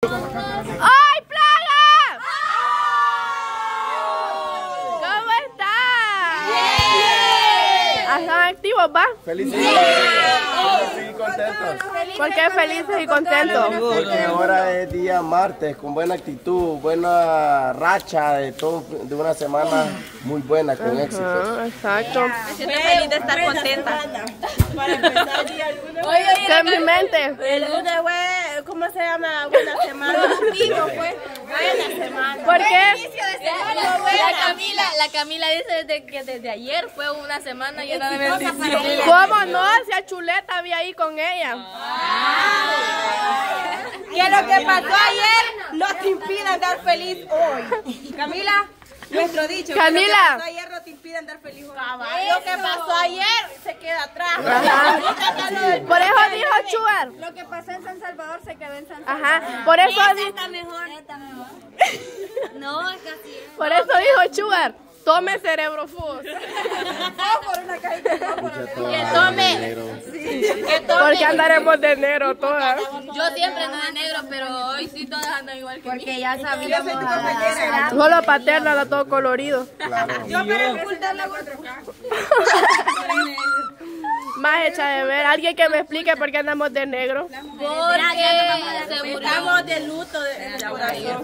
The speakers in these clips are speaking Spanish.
¡Ay, Plaga! ¿Cómo estás? ¿Están activos, va? Felicidades. Y contentos. ¿Por qué felices y contentos? Porque ahora es día martes, con buena actitud, buena racha de una semana muy buena, con éxito. Exacto. Me siento feliz de estar contenta. Para empezar el día, ¿Qué en mi mente? el lunes fue, ¿cómo se llama? Buena semana. Buena semana. ¿Por qué? La Camila dice que desde ayer fue una semana llena de bendiciones. ¿Cómo no? Si a Chuleta había ahí con ella. Que lo que pasó ayer no te impide andar feliz hoy. Camila, nuestro dicho. Camila. Que lo que pasó ayer no te impide andar feliz hoy. Lo que pasó ayer se queda atrás. Ajá. Por eso dijo Chugar. Lo que pasó en San Salvador se quedó en San Salvador. Ajá. Por eso Está mejor. No, es que así es. Por eso dijo Chugar. Tome cerebro food. Que tome. Porque andaremos de negro todas. Yo siempre ando de negro, pero hoy sí todas andan igual que mí. Porque ya sabíamos. Solo paterno anda todo colorido. Yo para ocultar la otra. Más hecha de ver. Alguien que me explique por qué andamos de negro. Porque se murió. Estamos de luto en el corazón.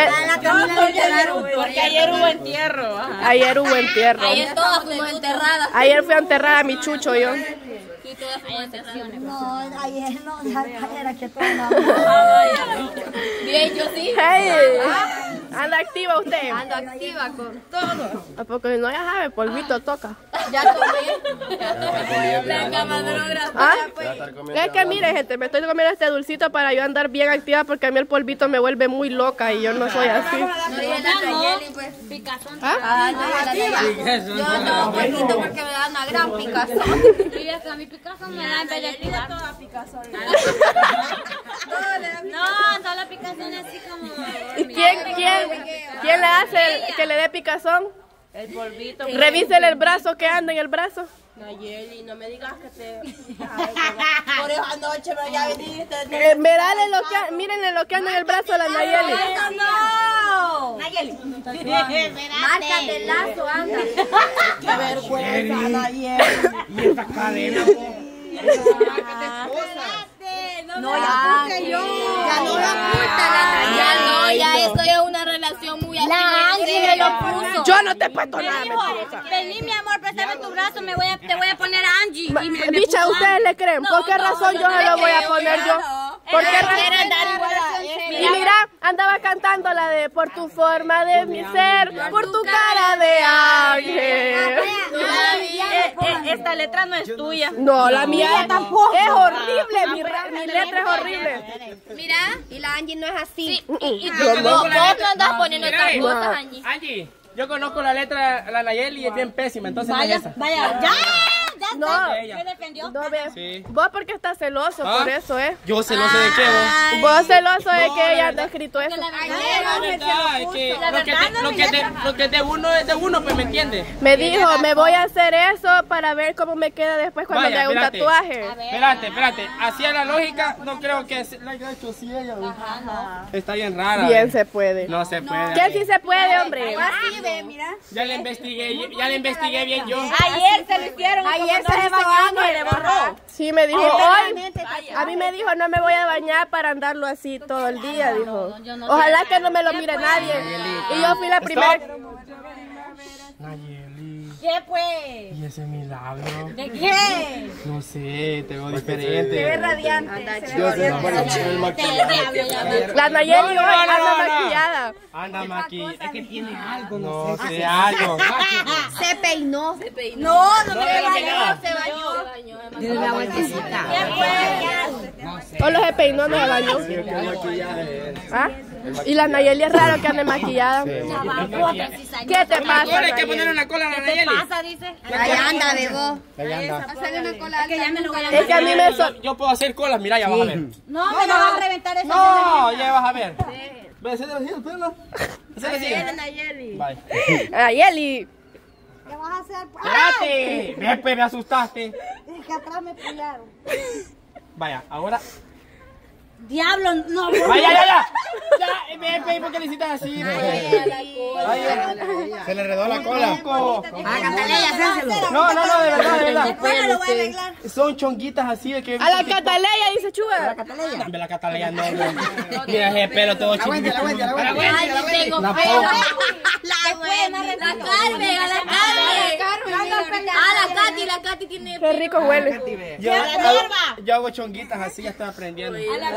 Porque ayer hubo entierro. Ayer hubo entierro. Ayer todas fuimos enterradas. Ayer fui a enterrar a mi chucho yo. Sí, todas fuimos enterradas. No, ayer no, ayer aquí todo no. Bien, yo sí. Hey, anda activa usted. Ando activa con todo. ¿A poco no? Ya sabe, polvito toca. Ya tomé. La camadrogra. ¿Ah? Es que mire, gente, me estoy comiendo este dulcito para yo andar bien activa porque a mí el polvito me vuelve muy loca y yo no soy así. Picazón. ¿Ah? Yo ando poquito porque me da una gran picazón. Y es que a mi picazón me da en vez de activar. No, solo picazón así como... ¿Y quién le hace que le dé picazón? El polvito. Revísele el brazo que anda en el brazo. Nayeli, no me digas que te... Por eso anoche me ya viniste. Mirale mírenle lo que anda en el brazo a la Nayeli. ¡No! Nayeli. Márcate el lazo, anda. ¡Qué vergüenza, Nayeli! Y esta cadena, No, ya porque yo. Ya no la oculta la Ya no, ya esto es una relación muy así. La Angie me lo puso. Yo no te he puesto nada, mentirosa. Vení, mi amor, préstame tu brazo, te voy a poner a Angie. Y me Bicha, puso ¿ustedes le creen? ¿Por qué razón yo se lo voy a poner yo? ¿Por qué razón? Y mira, andaba cantando la de por tu forma de mi ser, por tu cara de ángel. Esta letra no es tuya. No, la mía tampoco. Es horrible, mi letra es horrible. Mira, Y la Angie no es así. y vos no andas poniendo estas cosas, Angie. Angie, yo conozco la letra, la Nayeli y es bien pésima, entonces no es esa. Vaya, ya. No, ¿Me defendió? no ve. Sí. Vos porque estás celoso, por eso, ¿eh? Yo celoso de qué vos. Vos celoso de que ella anda escrito eso. La verdad es que lo que es de uno es de uno, pues me entiendes. Me dijo, me voy a hacer eso para ver cómo me queda después cuando me haga un espérate. tatuaje. Espérate, así a la lógica, no creo que la haya hecho así ella. Está bien rara. Bien se puede. No se puede. ¿Qué sí se puede, hombre? Así ve, mira. Ya le investigué bien yo. Ayer se lo hicieron. Ayer se le bañando y le borró. Sí, me dijo, hoy, a mí me dijo, no me voy a bañar para andarlo así todo el día, dijo. Ojalá que no me lo mire nadie. Y yo fui la primera. Nayeli, ¿Qué pues? ¿y ese milagro? ¿De qué? No sé, te veo diferente. Radiante. Yo sé, bueno, el maquillaje. La Nayeli hoy No, anda no. maquillada. Anda, Maki, es que tiene algo, no sé, algo. Se peinó. No, no me No, bañó. Se bañó. Tiene la vueltecita. ¿Qué pues? Solo se peinó, no se bañó. ¿Qué maquillaje es? ¿Ah? Y la Nayeli es raro que ande maquillada. ¿Qué te Ahora pasa, hay que poner Nayeli? una cola a la Nayeli. Dice. Ahí anda, bebo. Ahí anda. Hacerle una cola. Que ya me lo voy a Es que a mí me... Yo puedo hacer colas, mira, ya vas a ver. No, me lo vas a reventar eso. No, ya vas a ver. Ve, hacele así, espérala. Hacele así. Nayeli. Bye. Nayeli. ¿Qué vas a hacer? Espérate. Ve, pues, me asustaste. Es que atrás me pillaron. Vaya, ahora. Diablo, no. Vaya, ya. le hiciste así? Se le enredó la cola. No, de verdad. Después me lo voy a arreglar. Son chonguitas así de que... A la Cataleya, dice Chuga. De la Cataleya no. Mira ese pelo todo chiquito. Ay, tengo pelo. La Carmen, a la Carmen. La Katy tiene Qué rico huele. Yo hago chonguitas así, ya estoy aprendiendo.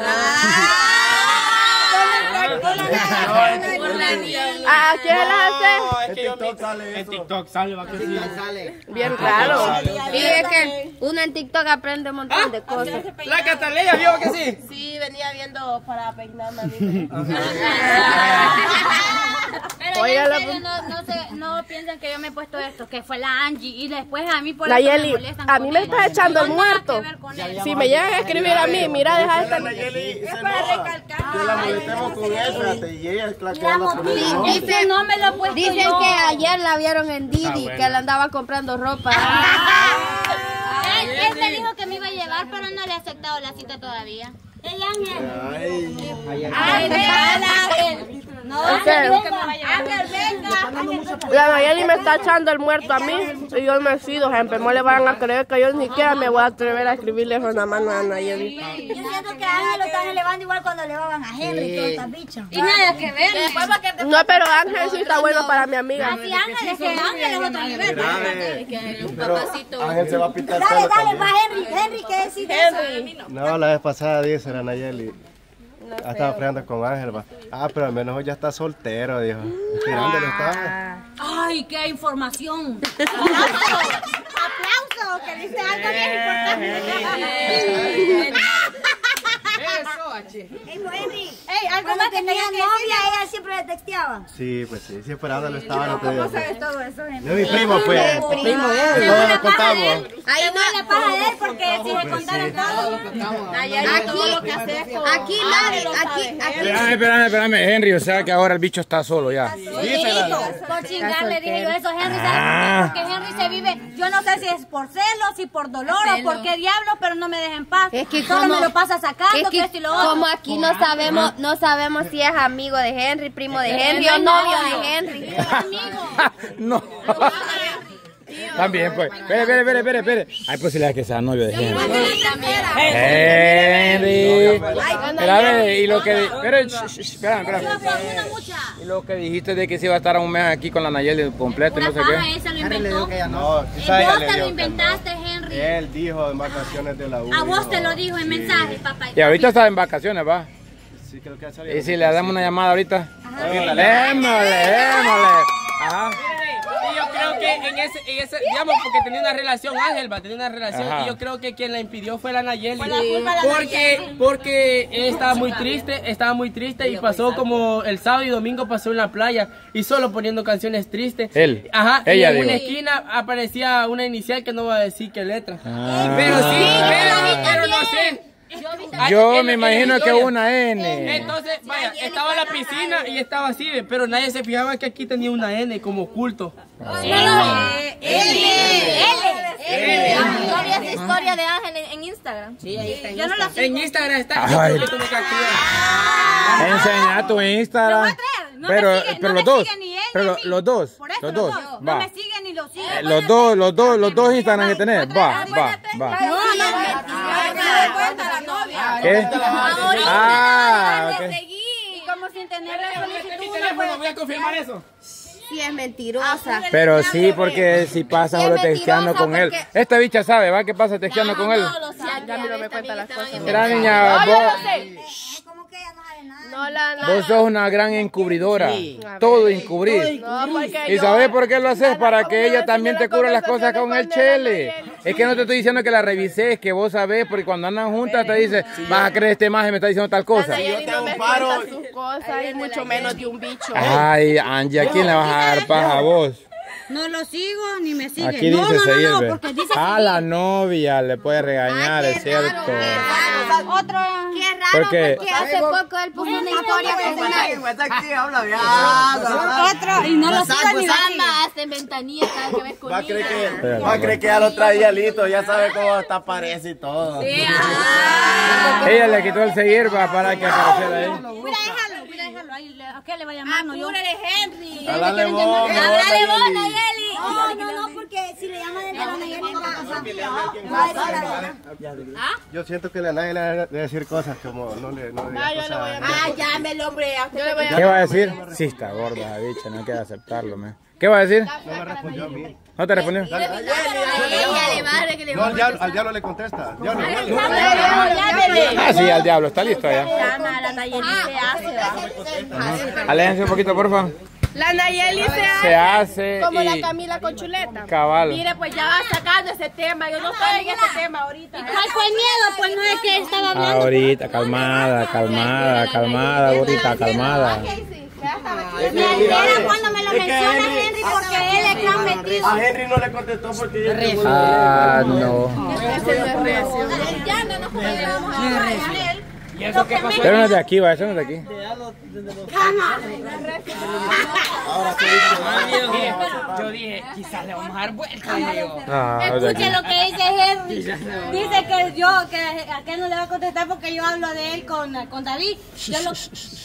¿A quién las hace? En TikTok sale, va que sí. Bien raro. Y es que uno en TikTok aprende un montón de cosas. La Cataleya, ¿vio que sí? Sí, venía viendo para peinarme a mí. Pero Oiga, en serio, no piensan que yo me he puesto esto, que fue la Angie y después a mí por Nayeli, eso me molestan a mí me con estás él. echando el No, nada muerto. que ver con él. Si me llegan a escribir a mí, mira, deja esta. Nayeli se enoja. Que la molestemos con eso. Y ella es la que anda poniendo. Dice, no me lo he puesto Dicen yo. que ayer la vieron en Didi, que le andaba comprando ropa. Él me dijo que me iba a llevar, pero no le he aceptado la cita todavía. El Ángel. Ángel. No, Ángel, venga. La Nayeli me está echando el muerto a mí y yo no he sido, gente. No le van a creer que yo ni siquiera me voy a atrever a escribirle eso en la mano a Nayeli. Yo siento que a Ángel lo están elevando igual cuando elevaban a Henry y todas estas bichas. Y nada que ver. No, pero Ángel sí está bueno para mi amiga. Así Ángel es que Ángel es otro nivel. Pero Ángel se va a pintar el Dale, pelo dale, también. va Henry, ¿qué decís de eso? No, la vez pasada dice la Nayeli. Estaba peleando con Ángel, va. Pero al menos hoy ya está soltero, dijo. Tirándole estaba. Ay, qué información. Aplauso, que dice algo bien importante. Henry, cuando tenía novia, ella siempre le texteaba. Sí, pues sí, siempre lo estaba, no te digo. ¿Cómo sabes todo eso, Henry? No, mi primo, pues. Primo, Todos lo contamos. Ahí no le paga a él porque si se contaron todo. Aquí nadie, Espérame, Henry, o sea que ahora el bicho está solo ya. Por chingar le dije yo eso, Henry, ¿sabes por qué? Porque Henry se vive, yo no sé si es por celos, si por dolor o por qué diablos, pero no me deja en paz. Es que solo como- me lo pasa sacando, Es que que esto y lo otro. como aquí no sabemos si es amigo de Henry, primo de Henry o novio de Henry. No. También, pues. Espere. Hay posibilidades que sea novio de Henry. Henry. Espérame, y lo que... Espérame. Y lo que dijiste de que se iba a estar un mes aquí con la Nayeli completo y no sé Paja, qué. esa lo inventó. No, Vos quizá ella le te lo dijo que inventaste, no. Henry. Él dijo en vacaciones de la U. A vos te lo dijo en mensaje, papá. Y ahorita está en vacaciones, va. Sí, creo que ha salido. Y si le damos una llamada ahorita. Démosle. Ajá. Y yo creo que en ese, digamos, porque tenía una relación, Ángel tenía una relación, Ajá. y yo creo que quien la impidió fue la Nayeli. Fue la culpa de la Porque él estaba muy triste y pasó como el sábado y domingo pasó en la playa y solo poniendo canciones tristes. Él. Ajá. Ella, y en una digo. esquina aparecía una inicial que no va a decir qué letra. Ah. Pero sí, pero no sé. Yo me imagino que una N. Entonces, vaya, estaba la piscina y estaba así, pero nadie se fijaba que aquí tenía una N como oculto. Yo vi esa historia de Ángel en Instagram. Sí, ahí está. Yo no la sigo. En Instagram está. Ay. Yo creo que tuvo que activar. Enseña tu Instagram. Lo voy a traer. No Pero me sigue, no los me dos. sigue ni él Pero ni a mí. los dos. Por eso Los los dos. dos. No Va. me siguen ni lo siguen. Los dos Instagram que tenés. Va. ¿Qué? Ah, ok. Y como sin tener la Mi solicitud. teléfono, voy a confirmar eso. Sí, es mentirosa. Pero sí, porque si pasa Sí, es solo texteando mentirosa, con él. porque- Esta bicha sabe, ¿va? ¿Qué pasa texteando con él? Camilo me cuenta las cosas. Mira, niña, No, yo vos, no sé. ¿Cómo que ella no sabe nada? No, vos sos una gran encubridora. Todo encubrir. No, porque ¿Y yo- sabes por qué lo haces? Para ¿Cómo que voy a ella decirle también te las cubra las cosas con el conversaciones chele. con Nayeli? Es que no te estoy diciendo que la revises, que vos sabés, porque cuando andan juntas te dice, vas a creer este maje me está diciendo tal cosa. Nayeli no me un paro. cuenta sus cosas y mucho menos de un bicho. Ay, Angie, ¿a quién le vas a dar paja a vos? No lo sigo ni me sigue. Aquí no, dice no, seguir, no, ve. porque dice A la novia le puede regañar, es cierto. otro. Qué raro, ¿Por qué? porque hace poco él puso una historia con Otro. Y no lo sigo ni lo sigue. hasta en ventanilla cada que ves Va a creer que ya lo traía listo, ya sabe cómo hasta aparece y todo. Ella le quitó el seguir para que apareciera ahí. Mira, déjalo. déjalo ahí. ¿A qué le va a llamar? No, yo. Henry. Háblale vos. Háblale vos, Nayeli. No, porque si le llaman de la Nayeli no va a pasar. Yo siento que la Nayeli le va a decir cosas como no le diga cosas. Llámelo, hombre. ¿Qué va a decir? Sí, está gorda la bicha, no hay que aceptarlo, me. ¿Qué va a decir? No me respondió a mí. ¿No te respondió? No, al diablo le contesta. Diablo. Ah, sí, al diablo, está listo ya. Llama a la Nayeli, se hace, va. Aléjense un poquito, por favor. La Nayeli Se hace como y... la Camila con chuleta. Cabal. Mire, pues ya va sacando ese tema. Yo no estoy en ese tema ahorita. ¿Cuál fue el miedo? Pues no es que estaba hablando. Ahorita, calmada, burrita, calmada. Me altera cuando me lo menciona Henry porque él es que ha metido. A Henry no le contestó porque ella es Ah, no. Pero no es de aquí, va, eso no es de aquí. Yo dije, quizás le vamos a dar vuelta. Escuche lo que dice Henry. Dice que a qué no le va a contestar porque yo hablo de él con David. Yo lo...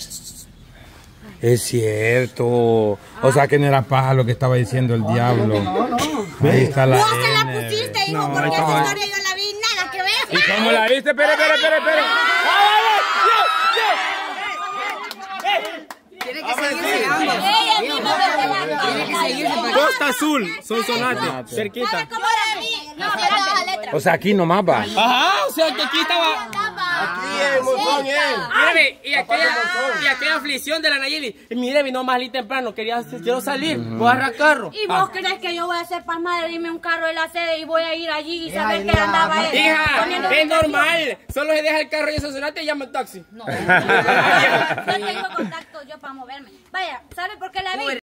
Es cierto. O sea que no era paja lo que estaba diciendo el diablo. Ahí está la Vos se la N. pusiste, hijo, No, porque esa no. historia yo la vi, nada que ver. ¿Y cómo la viste? Espera. Tiene que seguirse ambos. Costa Azul, Sonsonate, cerquita. O sea, aquí nomás va. Ajá, o sea que aquí estaba. aquí en Monzón, Mírame, y aquella aflicción de la Nayeli. Mire, vino más ali temprano, quiero salir, voy a agarrar carro. ¿Y vos crees que yo voy a ser pasma de irme un carro de la sede y voy a ir allí y saber que andaba él? Hija, es normal. Solo se deja el carro y en Sonsonate y llama el taxi. No tengo contacto yo para moverme. Vaya, ¿sabe por qué la vi?